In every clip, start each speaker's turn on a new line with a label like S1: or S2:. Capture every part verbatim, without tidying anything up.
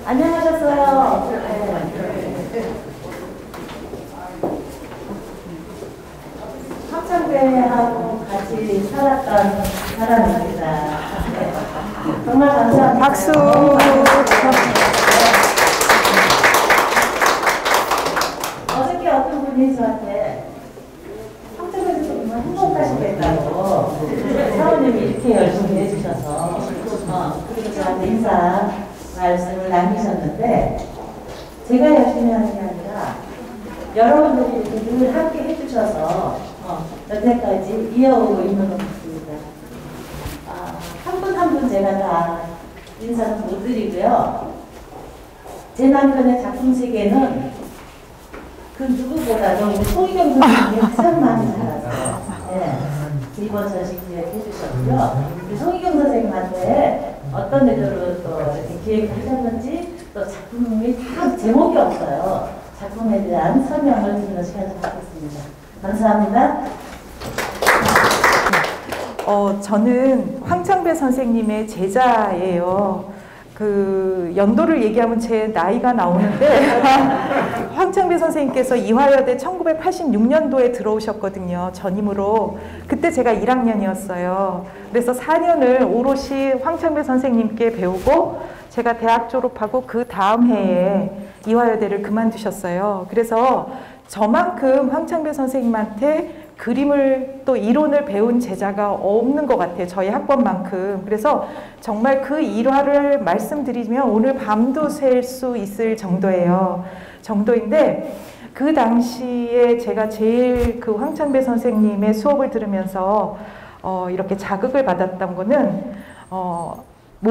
S1: 안녕하셨어요. 네. 학창대하고 같이 살았던 사람입니다. 네. 정말 감사합니다.
S2: 박수.
S1: 어저께 어떤 분이 저한테 학창에서 정말 행복하시겠다고 사모님이 이렇게 열심히 해주셔서 어, 그리고 저한테 인사 말씀을 남기셨는데 제가 열심히 하는 게 아니라 여러분들이 이렇게 늘 함께 해주셔서 어, 여태까지 이어오고 있는 것 같습니다. 아, 한 분 한 분 제가 다 인사는 못 드리고요. 제 남편의 작품 세계는 그 누구보다도 우리 송희경 선생님이 가장 많이 살았어요. 네. 이번 전시 기획해 주셨고요. 우리 송희경 선생님한테 어떤 의도로 또 이렇게 기획을 하셨는지 또 작품이 다 제목이 없어요. 작품에 대한 설명을 드리는 시간을 갖겠습니다. 감사합니다.
S2: 어, 저는 황창배 선생님의 제자예요. 그 연도를 얘기하면 제 나이가 나오는데 황창배 선생님께서 이화여대 천구백팔십육 년도에 들어오셨거든요. 전임으로. 그때 제가 일 학년이었어요. 그래서 사 년을 오롯이 황창배 선생님께 배우고 제가 대학 졸업하고 그 다음 해에 이화여대를 그만두셨어요. 그래서 저만큼 황창배 선생님한테 그림을 또 이론을 배운 제자가 없는 것 같아요. 저희 학번만큼. 그래서 정말 그 일화를 말씀드리면 오늘 밤도 샐 수 있을 정도예요. 정도인데 그 당시에 제가 제일 그 황창배 선생님의 수업을 들으면서 어, 이렇게 자극을 받았던 거는 어,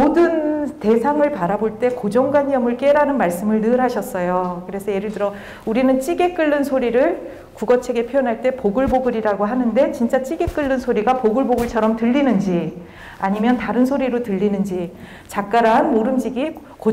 S2: 모든 대상을 바라볼 때 고정관념을 깨라는 말씀을 늘 하셨어요. 그래서 예를 들어 우리는 찌개 끓는 소리를 국어책에 표현할 때 보글보글이라고 하는데 진짜 찌개 끓는 소리가 보글보글처럼 들리는지 아니면 다른 소리로 들리는지 작가란 모름지기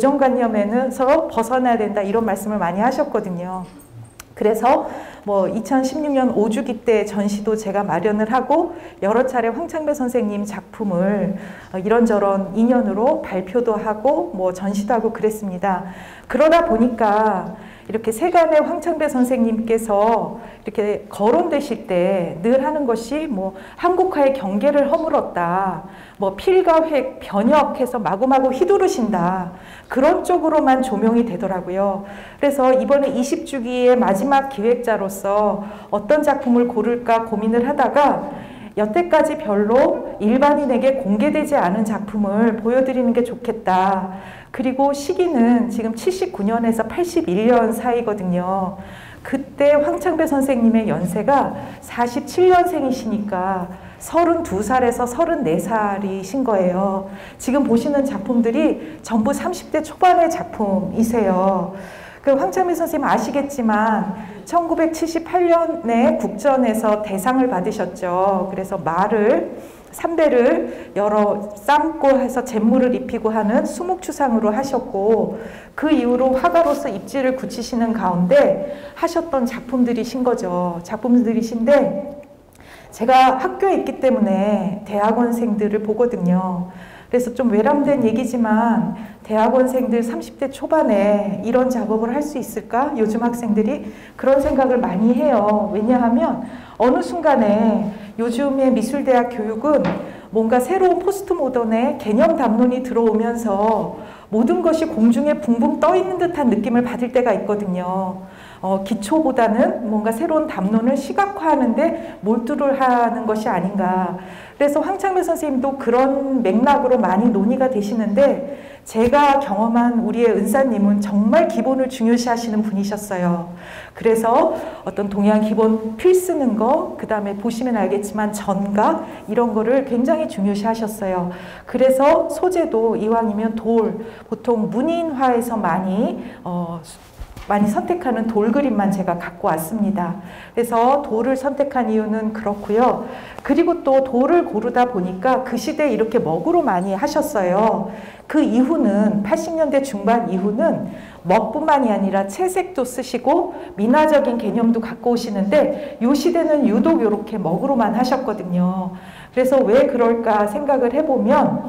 S2: 고정관념에서 벗어나야 된다 이런 말씀을 많이 하셨거든요. 그래서 뭐 이천십육 년 오주기 때 전시도 제가 마련을 하고 여러 차례 황창배 선생님 작품을 이런저런 인연으로 발표도 하고 뭐 전시도 하고 그랬습니다. 그러다 보니까 이렇게 세간의 황창배 선생님께서 이렇게 거론되실 때 늘 하는 것이 뭐 한국화의 경계를 허물었다. 뭐 필과 획, 변역해서 마구마구 휘두르신다. 그런 쪽으로만 조명이 되더라고요. 그래서 이번에 이십 주기의 마지막 기획자로서 어떤 작품을 고를까 고민을 하다가 여태까지 별로 일반인에게 공개되지 않은 작품을 보여드리는 게 좋겠다. 그리고 시기는 지금 칠십구 년에서 팔십일 년 사이거든요. 그때 황창배 선생님의 연세가 사십칠 년생이시니까 서른두 살에서 서른네 살이신 거예요. 지금 보시는 작품들이 전부 삼십 대 초반의 작품이세요. 그 황창배 선생님 아시겠지만 천구백칠십팔 년에 국전에서 대상을 받으셨죠. 그래서 말을 삼배를 여러 삶고 해서 잿물을 입히고 하는 수목추상으로 하셨고 그 이후로 화가로서 입지를 굳히시는 가운데 하셨던 작품들이신 거죠. 작품들이신데 제가 학교에 있기 때문에 대학원생들을 보거든요. 그래서 좀 외람된 얘기지만 대학원생들 삼십 대 초반에 이런 작업을 할 수 있을까? 요즘 학생들이 그런 생각을 많이 해요. 왜냐하면 어느 순간에 요즘의 미술대학 교육은 뭔가 새로운 포스트 모던의 개념 담론이 들어오면서 모든 것이 공중에 붕붕 떠 있는 듯한 느낌을 받을 때가 있거든요. 어, 기초보다는 뭔가 새로운 담론을 시각화하는데 몰두를 하는 것이 아닌가. 그래서 황창배 선생님도 그런 맥락으로 많이 논의가 되시는데 제가 경험한 우리의 은사님은 정말 기본을 중요시 하시는 분이셨어요. 그래서 어떤 동양 기본 필 쓰는 거, 그 다음에 보시면 알겠지만 전각 이런 거를 굉장히 중요시 하셨어요. 그래서 소재도 이왕이면 돌, 보통 문인화에서 많이 어, 많이 선택하는 돌 그림만 제가 갖고 왔습니다. 그래서 돌을 선택한 이유는 그렇고요. 그리고 또 돌을 고르다 보니까 그 시대에 이렇게 먹으로 많이 하셨어요. 그 이후는 팔십 년대 중반 이후는 먹뿐만이 아니라 채색도 쓰시고 민화적인 개념도 갖고 오시는데 이 시대는 유독 이렇게 먹으로만 하셨거든요. 그래서 왜 그럴까 생각을 해보면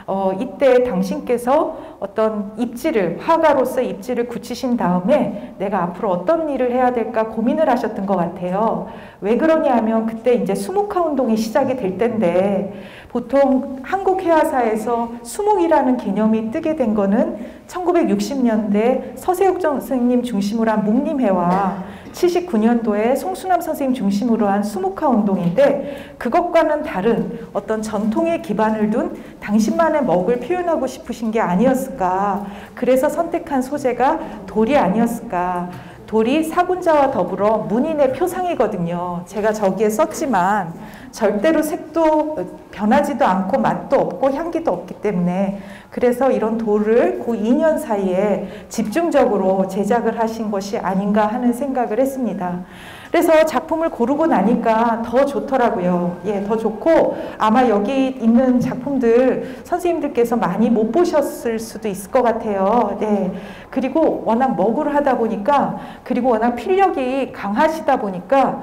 S2: 어, 이때 당신께서 어떤 입지를, 화가로서 입지를 굳히신 다음에 내가 앞으로 어떤 일을 해야 될까 고민을 하셨던 것 같아요. 왜 그러냐 하면 그때 이제 수묵화 운동이 시작이 될 때인데, 보통 한국 회화사에서 수묵이라는 개념이 뜨게 된 거는 천구백육십 년대 서세욱 선생님 중심으로 한 묵림회와 칠십구 년도에 송수남 선생님 중심으로 한 수묵화 운동인데, 그것과는 다른 어떤 전통의 기반을 둔 당신만의 먹을 표현하고 싶으신 게 아니었을까. 그래서 선택한 소재가 돌이 아니었을까. 돌이 사군자와 더불어 문인의 표상이거든요. 제가 저기에 썼지만 절대로 색도 변하지도 않고 맛도 없고 향기도 없기 때문에, 그래서 이런 돌을 그 이 년 사이에 집중적으로 제작을 하신 것이 아닌가 하는 생각을 했습니다. 그래서 작품을 고르고 나니까 더 좋더라고요. 예, 더 좋고, 아마 여기 있는 작품들 선생님들께서 많이 못 보셨을 수도 있을 것 같아요. 네. 그리고 워낙 먹으로 하다 보니까, 그리고 워낙 필력이 강하시다 보니까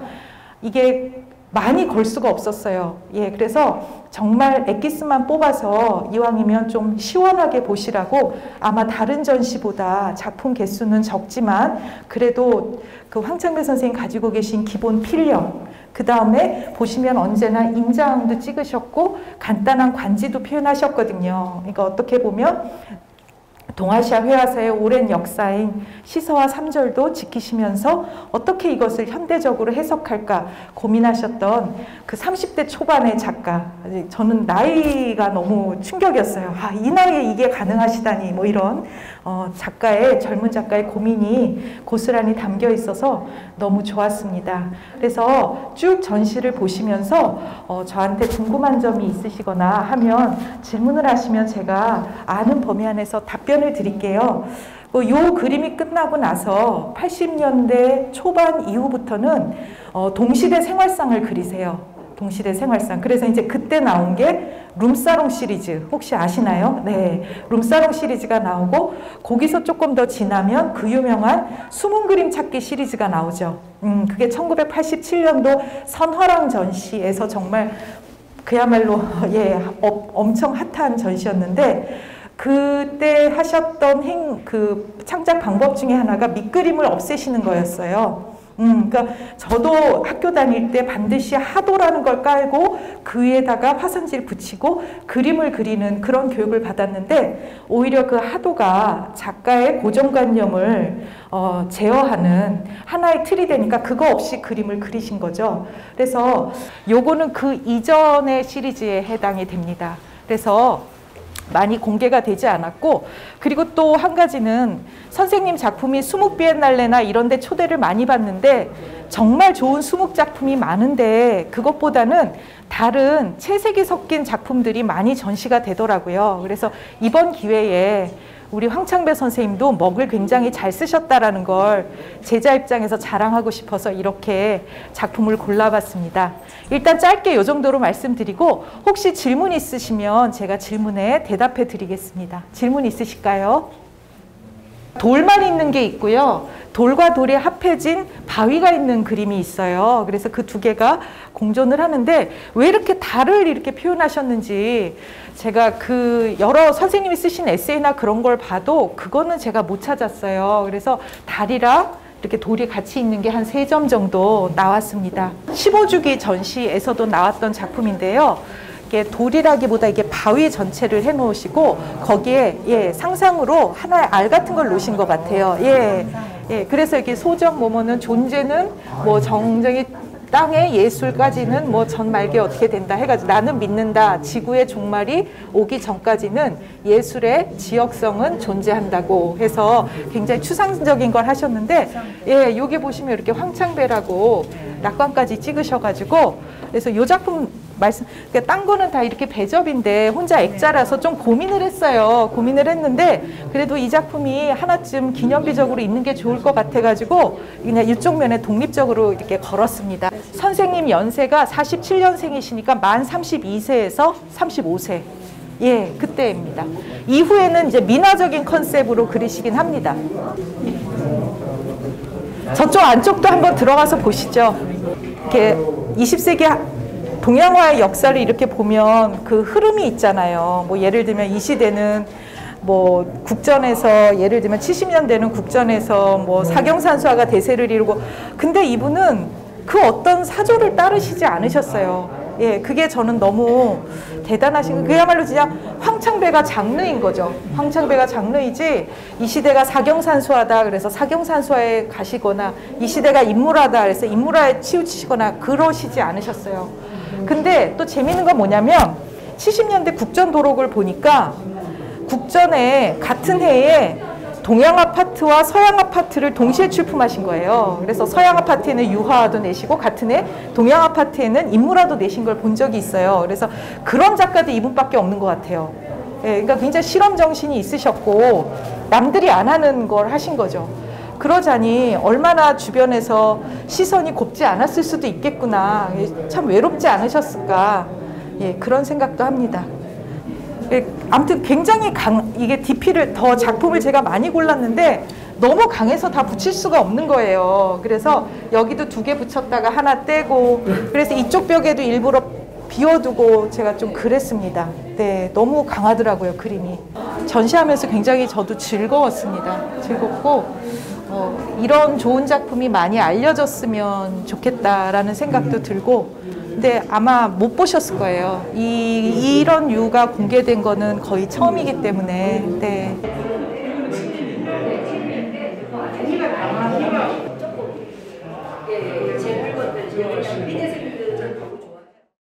S2: 이게 많이 걸 수가 없었어요. 예, 그래서 정말 엑기스만 뽑아서 이왕이면 좀 시원하게 보시라고, 아마 다른 전시보다 작품 개수는 적지만 그래도 그 황창배 선생님 가지고 계신 기본 필력, 그 다음에 보시면 언제나 인장도 찍으셨고 간단한 관지도 표현하셨거든요. 그러니까 어떻게 보면 동아시아 회화사의 오랜 역사인 시서와 삼절도 지키시면서 어떻게 이것을 현대적으로 해석할까 고민하셨던 그 삼십 대 초반의 작가. 저는 나이가 너무 충격이었어요. 아, 이 나이에 이게 가능하시다니, 뭐 이런 어, 작가의, 젊은 작가의 고민이 고스란히 담겨 있어서 너무 좋았습니다. 그래서 쭉 전시를 보시면서 어, 저한테 궁금한 점이 있으시거나 하면 질문을 하시면 제가 아는 범위 안에서 답변을 드릴게요. 뭐 요 그림이 끝나고 나서 팔십 년대 초반 이후부터는 어, 동시대 생활상을 그리세요. 동시대 생활상. 그래서 이제 그때 나온 게 룸사롱 시리즈, 혹시 아시나요? 네, 룸사롱 시리즈가 나오고, 거기서 조금 더 지나면 그 유명한 숨은 그림 찾기 시리즈가 나오죠. 음, 그게 천구백팔십칠 년도 선화랑 전시에서 정말 그야말로 예, 어, 엄청 핫한 전시였는데, 그때 하셨던 행, 그 창작 방법 중에 하나가 밑그림을 없애시는 거였어요. 음, 그러니까 저도 학교 다닐 때 반드시 하도라는 걸 깔고 그 위에다가 화선지를 붙이고 그림을 그리는 그런 교육을 받았는데, 오히려 그 하도가 작가의 고정관념을 어, 제어하는 하나의 틀이 되니까 그거 없이 그림을 그리신 거죠. 그래서 요거는 그 이전의 시리즈에 해당이 됩니다. 그래서 많이 공개가 되지 않았고, 그리고 또 한 가지는 선생님 작품이 수묵 비엔날레나 이런 데 초대를 많이 받는데 정말 좋은 수묵 작품이 많은데 그것보다는 다른 채색이 섞인 작품들이 많이 전시가 되더라고요. 그래서 이번 기회에 우리 황창배 선생님도 먹을 굉장히 잘 쓰셨다라는 걸 제자 입장에서 자랑하고 싶어서 이렇게 작품을 골라봤습니다. 일단 짧게 이 정도로 말씀드리고, 혹시 질문 있으시면 제가 질문에 대답해 드리겠습니다. 질문 있으실까요? 돌만 있는 게 있고요. 돌과 돌이 합해진 바위가 있는 그림이 있어요. 그래서 그 두 개가 공존을 하는데 왜 이렇게 달을 이렇게 표현하셨는지, 제가 그 여러 선생님이 쓰신 에세이나 그런 걸 봐도 그거는 제가 못 찾았어요. 그래서 달이랑 이렇게 돌이 같이 있는 게 한 세 점 정도 나왔습니다. 십오 주기 전시에서도 나왔던 작품인데요. 이게 돌이라기보다 이게 바위 전체를 해놓으시고 거기에 예, 상상으로 하나의 알 같은 걸 놓으신 것 같아요. 예, 예, 그래서 이렇게 소정 뭐뭐는 존재는 뭐 정정이 땅의 예술까지는 뭐 전말기 어떻게 된다 해가지고 나는 믿는다. 지구의 종말이 오기 전까지는 예술의 지역성은 존재한다고 해서 굉장히 추상적인 걸 하셨는데, 예, 여기 보시면 이렇게 황창배라고 낙관까지 찍으셔가지고, 그래서 이 작품 말씀, 그러니까 딴 거는 다 이렇게 배접인데 혼자 액자라서 좀 고민을 했어요. 고민을 했는데 그래도 이 작품이 하나쯤 기념비적으로 있는 게 좋을 것 같아가지고 그냥 이쪽 면에 독립적으로 이렇게 걸었습니다. 선생님 연세가 사십칠 년생이시니까 만 삼십이 세에서 삼십오 세. 예, 그때입니다. 이후에는 이제 민화적인 컨셉으로 그리시긴 합니다. 저쪽 안쪽도 한번 들어가서 보시죠. 이렇게 이십 세기 동양화의 역사를 이렇게 보면 그 흐름이 있잖아요. 뭐 예를 들면 이 시대는 뭐 국전에서 예를 들면 칠십 년대는 국전에서 뭐 사경산수화가 대세를 이루고, 근데 이분은 그 어떤 사조를 따르시지 않으셨어요. 예, 그게 저는 너무 대단하신 거. 그야말로 진짜 황창배가 장르인 거죠. 황창배가 장르이지 이 시대가 사경산수화다 그래서 사경산수화에 가시거나 이 시대가 인물화다 그래서 인물화에 치우치시거나 그러시지 않으셨어요. 근데 또 재밌는 건 뭐냐면 칠십 년대 국전도록을 보니까 국전에 같은 해에 동양 아파트와 서양 아파트를 동시에 출품하신 거예요. 그래서 서양 아파트에는 유화도 내시고 같은 해 동양 아파트에는 인물화도 내신 걸 본 적이 있어요. 그래서 그런 작가도 이분밖에 없는 것 같아요. 예, 그러니까 굉장히 실험 정신이 있으셨고 남들이 안 하는 걸 하신 거죠. 그러자니 얼마나 주변에서 시선이 곱지 않았을 수도 있겠구나. 참 외롭지 않으셨을까. 예, 그런 생각도 합니다. 예, 아무튼 굉장히 강, 이게 디피를 더 작품을 제가 많이 골랐는데 너무 강해서 다 붙일 수가 없는 거예요. 그래서 여기도 두 개 붙였다가 하나 떼고, 그래서 이쪽 벽에도 일부러 비워두고 제가 좀 그랬습니다. 네, 너무 강하더라고요, 그림이. 전시하면서 굉장히 저도 즐거웠습니다. 즐겁고 어, 이런 좋은 작품이 많이 알려졌으면 좋겠다라는 생각도 들고, 근데 아마 못 보셨을 거예요. 이, 이런 류가 공개된 거는 거의 처음이기 때문에. 네.